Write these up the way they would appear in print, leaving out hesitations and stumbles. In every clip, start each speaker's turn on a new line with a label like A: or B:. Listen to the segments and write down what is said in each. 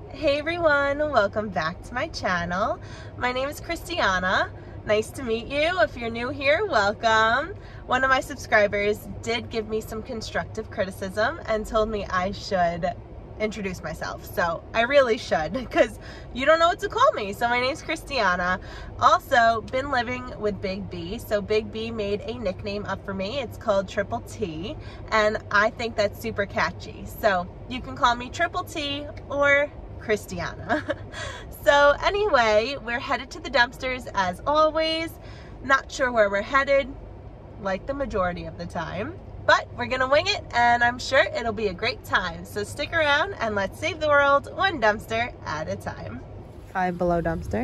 A: Hey everyone, welcome back to my channel. My name is Christiana. Nice to meet you. If you're new here, welcome. One of my subscribers did give me some constructive criticism and told me I should introduce myself. So I really should, because you don't know what to call me. So my name's Christiana. Also been living with Big B. So Big B made a nickname up for me. It's called Triple T, and I think that's super catchy. So you can call me Triple T or Christiana. So anyway, we're headed to the dumpsters as always. Not sure where we're headed, like the majority of the time, but we're gonna wing it, and I'm sure it'll be a great time. So stick around and let's save the world one dumpster at a time. Five Below dumpster.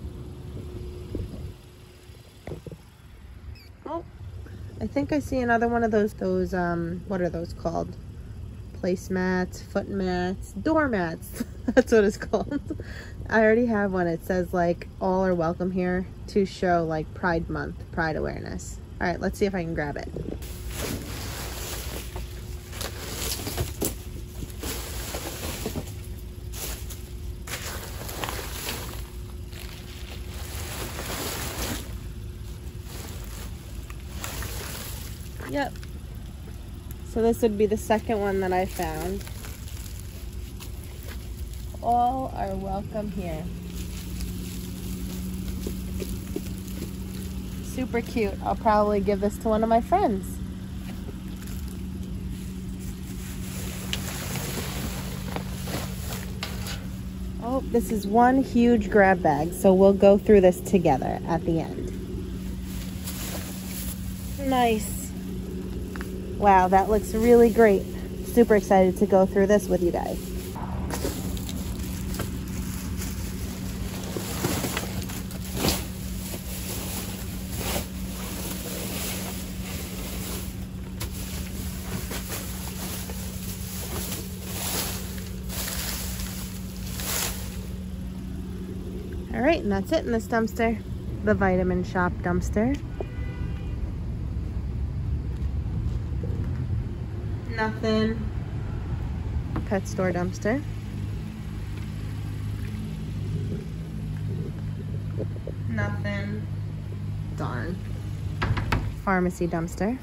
A: Oh, I think I see another one of those what are those called? Placemats, foot mats, doormats. That's what it's called. I already have one. It says like all are welcome here to show like Pride Month, Pride awareness. All right, let's see if I can grab it. Yep. So this would be the second one that I found. All are welcome here. Super cute. I'll probably give this to one of my friends. Oh, this is one huge grab bag, so we'll go through this together at the end. Nice. Wow, that looks really great. Super excited to go through this with you guys. All right, and that's it in this dumpster. The Vitamin Shop dumpster. Nothing. Pet store dumpster. Nothing. Darn. Pharmacy dumpster.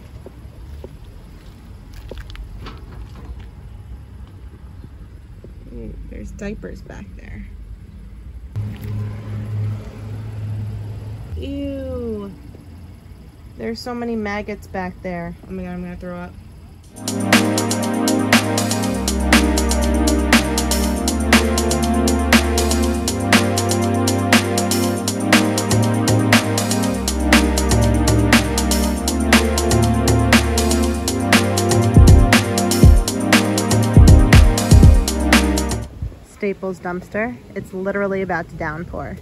A: Ooh, there's diapers back there. Ew. There's so many maggots back there. Oh my god, I'm gonna throw up. Staples dumpster. It's literally about to downpour.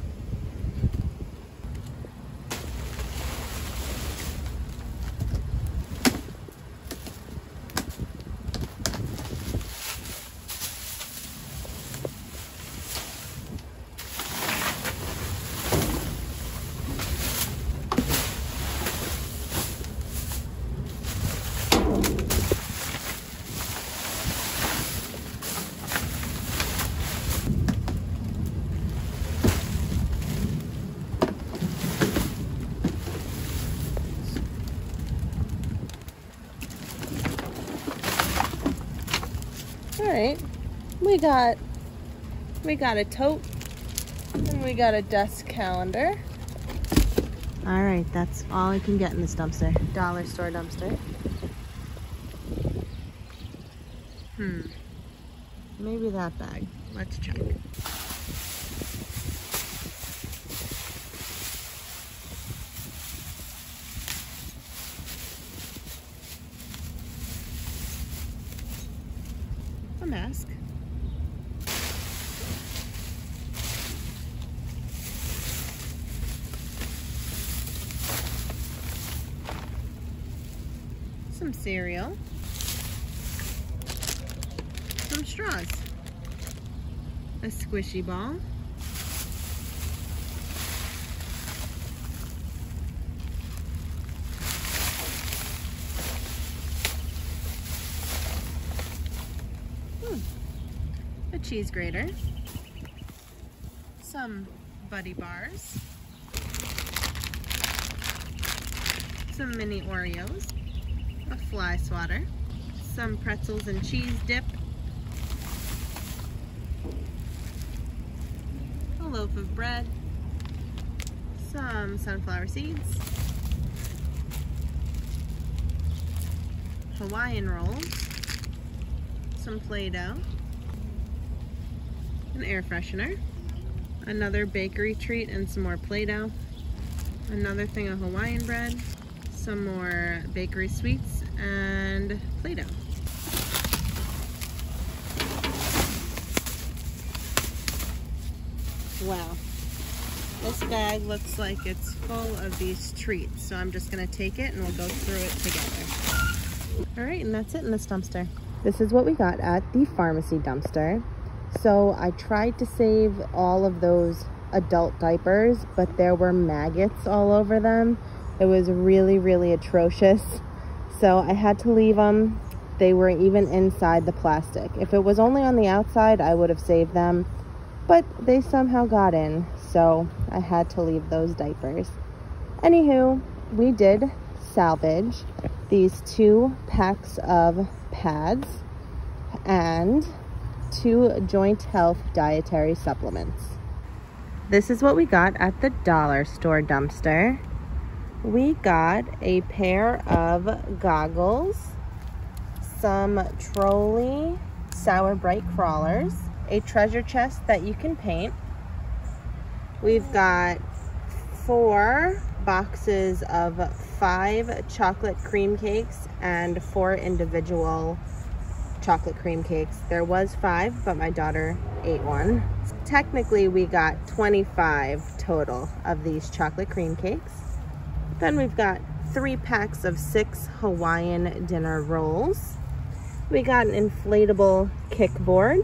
A: All right, we got a tote and we got a desk calendar. All right, that's all I can get in this dumpster. Dollar store dumpster. Maybe that bag. Let's check. A mask. Some cereal. Some straws. A squishy ball. A cheese grater. some Buddy Bars, some mini Oreos, a fly swatter, some pretzels and cheese dip, a loaf of bread, some sunflower seeds, Hawaiian rolls, some Play-Doh, an air freshener, another bakery treat and some more Play-Doh, another thing of Hawaiian bread, some more bakery sweets, and Play-Doh. Wow. This bag looks like it's full of these treats, so I'm just gonna take it and we'll go through it together. All right, and that's it in this dumpster. This is what we got at the pharmacy dumpster. So I tried to save all of those adult diapers, but there were maggots all over them. It was really, really atrocious. So I had to leave them. They were even inside the plastic. If it was only on the outside, I would have saved them, but they somehow got in. So I had to leave those diapers. Anywho, we did salvage these 2 packs of pads and 2 joint health dietary supplements. This is what we got at the dollar store dumpster. We got a pair of goggles, some Trolley Sour Bright crawlers, a treasure chest that you can paint. We've got 4 boxes of 5 chocolate cream cakes and 4 individual chocolate cream cakes. There was 5, but my daughter ate one. Technically, we got 25 total of these chocolate cream cakes. Then we've got 3 packs of 6 Hawaiian dinner rolls. We got an inflatable kickboard,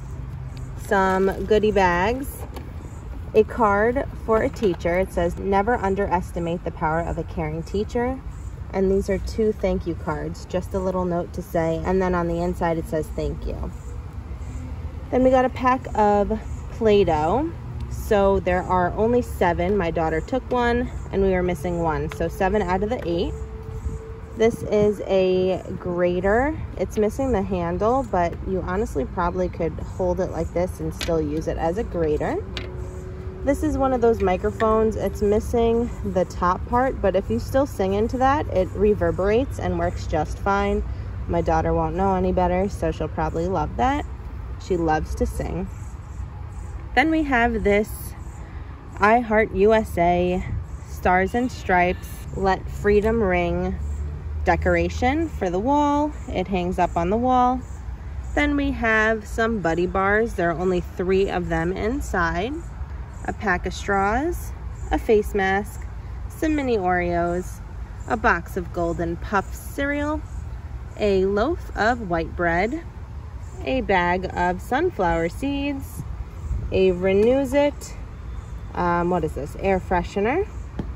A: some goodie bags, a card for a teacher. It says, "Never underestimate the power of a caring teacher." And these are 2 thank you cards, just a little note to say, and then on the inside it says thank you. Then we got a pack of Play-Doh. So there are only 7. My daughter took one and we were missing 1. So 7 out of the 8. This is a grater. It's missing the handle, but you honestly probably could hold it like this and still use it as a grater. This is one of those microphones. It's missing the top part, but if you still sing into that, it reverberates and works just fine. My daughter won't know any better, so she'll probably love that. She loves to sing. Then we have this I Heart USA Stars and Stripes Let Freedom Ring decoration for the wall. It hangs up on the wall. Then we have some Buddy Bars. There are only 3 of them inside. A pack of straws, a face mask, some mini Oreos, a box of Golden Puff cereal, a loaf of white bread, a bag of sunflower seeds, a Renew-It, what is this, air freshener.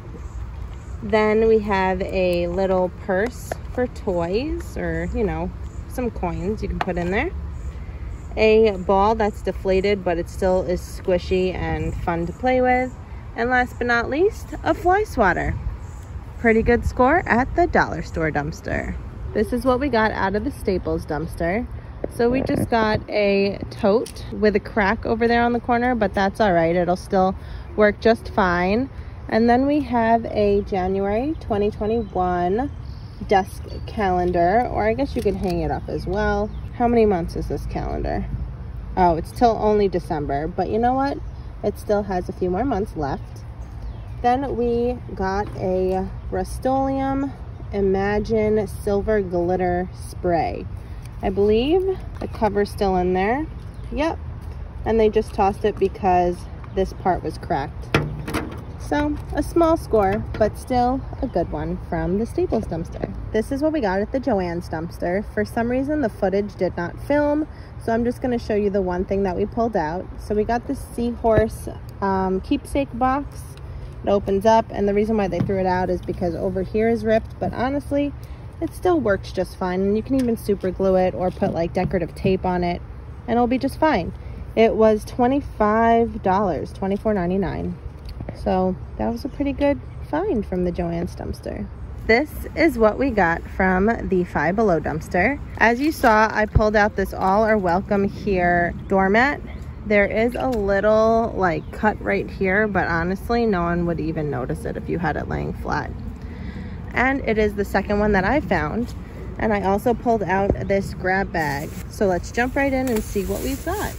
A: Then we have a little purse for toys, or, you know, some coins you can put in there. A ball that's deflated, but it still is squishy and fun to play with. And last but not least, a fly swatter. Pretty good score at the dollar store dumpster. This is what we got out of the Staples dumpster. So we just got a tote with a crack over there on the corner, but that's all right. It'll still work just fine. And then we have a January 2021 desk calendar, or I guess you could hang it up as well. How many months is this calendar? Oh, it's till only December, but you know what? It still has a few more months left. Then we got a Rust-Oleum Imagine Silver Glitter Spray. I believe the cover's still in there. Yep. And they just tossed it because this part was cracked. So a small score, but still a good one from the Staples dumpster. This is what we got at the Joann's dumpster. For some reason, the footage did not film, so I'm just going to show you the one thing that we pulled out. So we got this seahorse keepsake box. It opens up, and the reason why they threw it out is because over here is ripped, but honestly, it still works just fine. And you can even super glue it or put like decorative tape on it, and it'll be just fine. It was $25, $24.99. So that was a pretty good find from the Joann's dumpster. This is what we got from the Five Below dumpster. As you saw, I pulled out this all are welcome here doormat. There is a little like cut right here, but honestly, no one would even notice it if you had it laying flat. And it is the second one that I found. And I also pulled out this grab bag. So let's jump right in and see what we've got.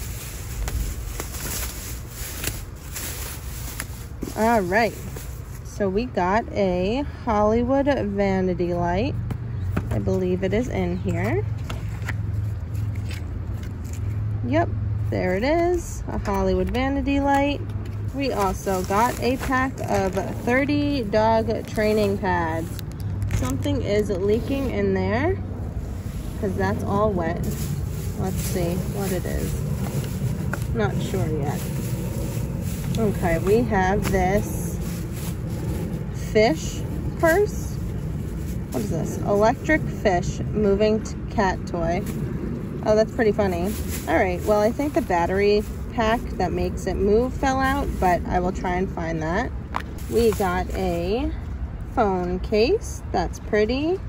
A: All right. So we got a Hollywood vanity light. I believe it is in here. Yep, there it is, a Hollywood vanity light. We also got a pack of 30 dog training pads. Something is leaking in there because that's all wet. Let's see what it is. Not sure yet. Okay, we have this fish purse. What is this? Electric fish moving cat toy. Oh, that's pretty funny. All right, well, I think the battery pack that makes it move fell out, but I will try and find that. We got a phone case. That's pretty.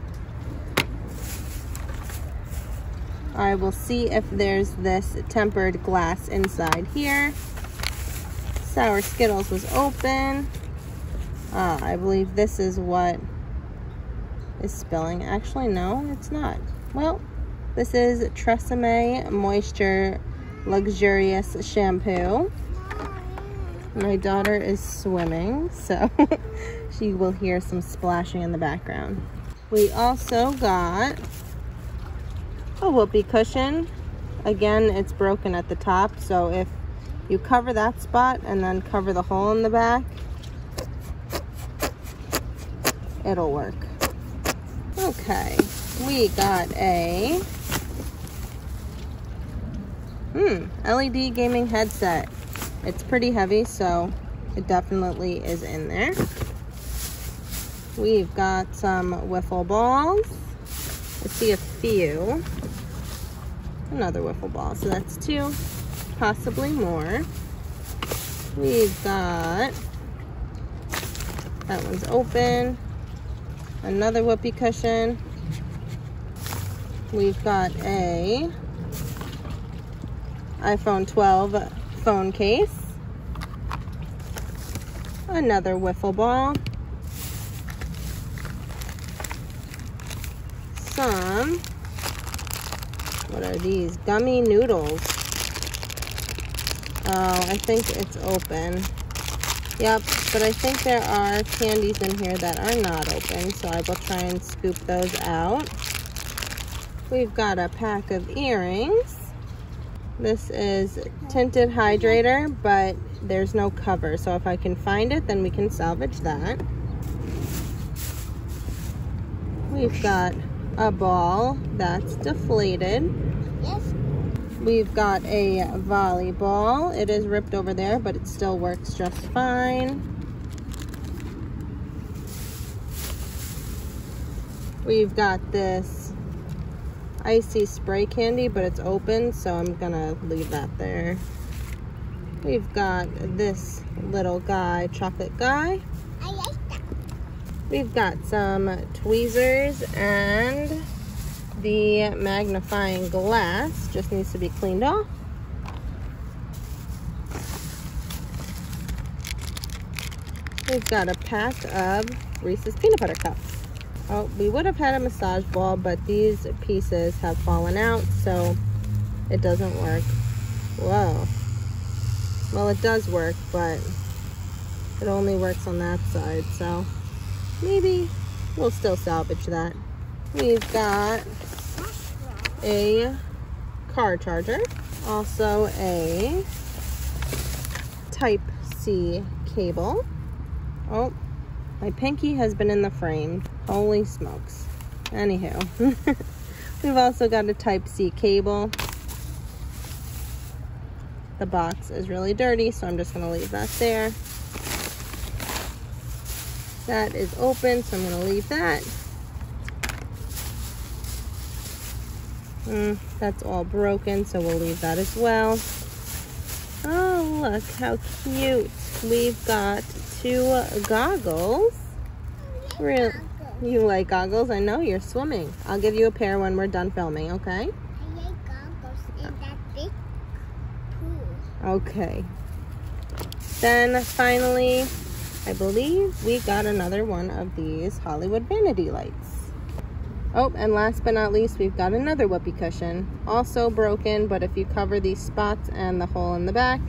A: I will see if there's this tempered glass inside here. Sour Skittles was open. I believe this is what is spilling. Actually, no, it's not. Well, this is Tresemme Moisture Luxurious Shampoo. My daughter is swimming, so she will hear some splashing in the background. We also got a whoopee cushion. Again, it's broken at the top, so if you cover that spot and then cover the hole in the back, it'll work. Okay, we got a LED gaming headset. It's pretty heavy, so it definitely is in there. We've got some wiffle balls. I see a few. Another wiffle ball, so that's 2, possibly more. We've got, that one's open. Another whoopee cushion. We've got a iPhone 12 phone case. Another wiffle ball. Some, what are these? Gummy noodles. Oh, I think it's open. Yep, but I think there are candies in here that are not open, so I will try and scoop those out. We've got a pack of earrings. This is tinted hydrator, but there's no cover, so if I can find it, then we can salvage that. We've got a ball that's deflated. Yes. We've got a volleyball. It is ripped over there, but it still works just fine. We've got this icy spray candy, but it's open, so I'm gonna leave that there. We've got this little guy, chocolate guy. I like that. We've got some tweezers, and the magnifying glass just needs to be cleaned off. We've got a pack of Reese's peanut butter cups. Oh, we would have had a massage ball, but these pieces have fallen out, so it doesn't work. Whoa. Well, it does work, but it only works on that side, so maybe we'll still salvage that. We've got a car charger, also a Type-C cable. Oh, my pinky has been in the frame. Holy smokes. Anywho, we've also got a Type-C cable. The box is really dirty, so I'm just going to leave that there. That is open, so I'm going to leave that. That's all broken, so we'll leave that as well. look how cute. We've got 2 goggles. Real. You like goggles? I know, you're swimming. I'll give you a pair when we're done filming, okay?
B: I like goggles in that big pool.
A: Okay. Then finally, I believe we got another one of these Hollywood vanity lights. Oh, and last but not least, we've got another whoopee cushion. Also broken, but if you cover these spots and the hole in the back,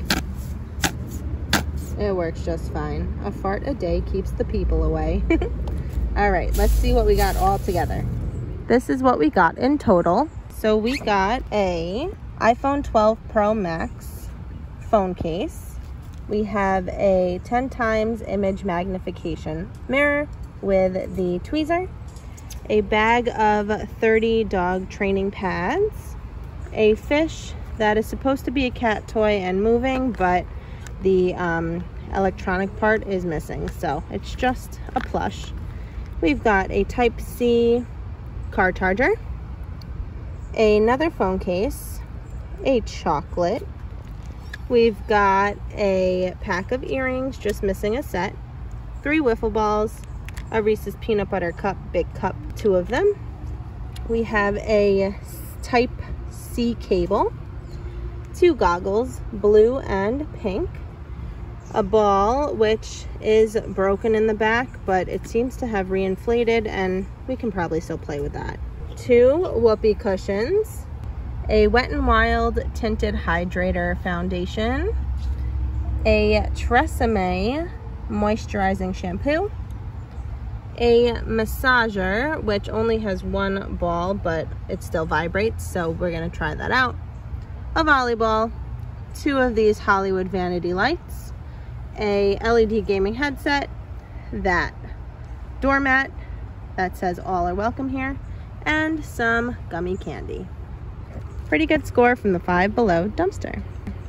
A: it works just fine. A fart a day keeps the people away. All right, let's see what we got all together. This is what we got in total. So we got a iPhone 12 Pro Max phone case. We have a 10 times image magnification mirror with the tweezer, a bag of 30 dog training pads, a fish that is supposed to be a cat toy and moving, but the electronic part is missing, so it's just a plush. We've got a Type-C car charger, another phone case, a chocolate. We've got a pack of earrings, just missing a set, 3 wiffle balls, a Reese's peanut butter cup, big cup, 2 of them. We have a Type-C cable, 2 goggles, blue and pink, a ball which is broken in the back, but it seems to have reinflated and we can probably still play with that. 2 whoopee cushions, a Wet n Wild tinted hydrator foundation, a Tresemme moisturizing shampoo, a massager which only has 1 ball but it still vibrates, so we're gonna try that out, a volleyball, 2 of these Hollywood vanity lights, a LED gaming headset, that doormat that says all are welcome here, and some gummy candy. Pretty good score from the Five Below dumpster.